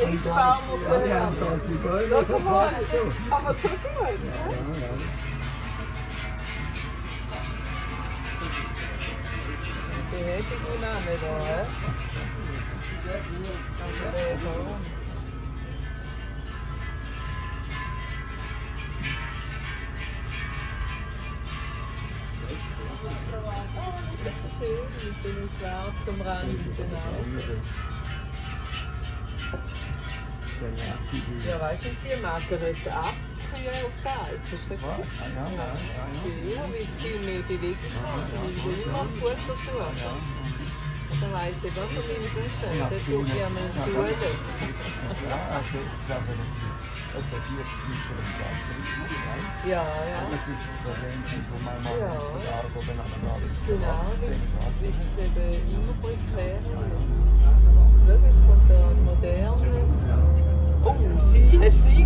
Christbaum auf der die haben ganze Bäume verpackt. Aber so gut, ja? Die hätte ich nun auch nicht da, hä? Also der schon. Das ist schön, mit so einem schwarzen Rand, genau. Ja, weißt du, die magert ab auf der Alp, ist das krass? Ja, wie es viel mehr Bewegung hat, sie will immer Futter suchen. Da weiss ich doch, wie ich das sage, da tue ich einmal in die Schule. Ja, ja. Das ist das Problem von meinem Mann, dass der Argo beieinander alles. Genau, das ist eben immer prekär. Schau, jetzt kommt der moderne. Oh, sie, hast du sie